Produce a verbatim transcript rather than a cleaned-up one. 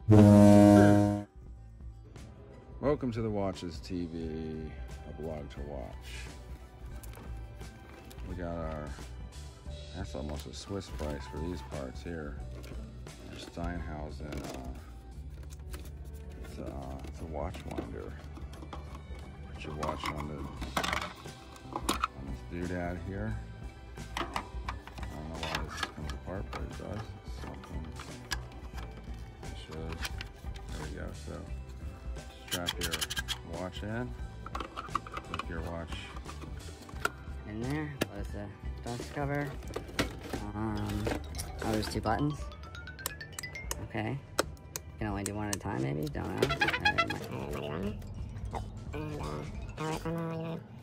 Welcome to the Watches T V, a blog to watch. We got our, that's almost a Swiss price for these parts here. Our Steinhausen, uh, it's, a, it's a watch winder. Put your watch on, the, on this doodad here. I don't know why this comes apart, but it does. It's something it should. There you go. So strap your watch in. Put your watch in there. Was the dust cover. Um, oh, there's two buttons. Okay. You can only do one at a time, maybe. Don't know. Uh, might be wrong. Oh, and uh, power it from uh, you know.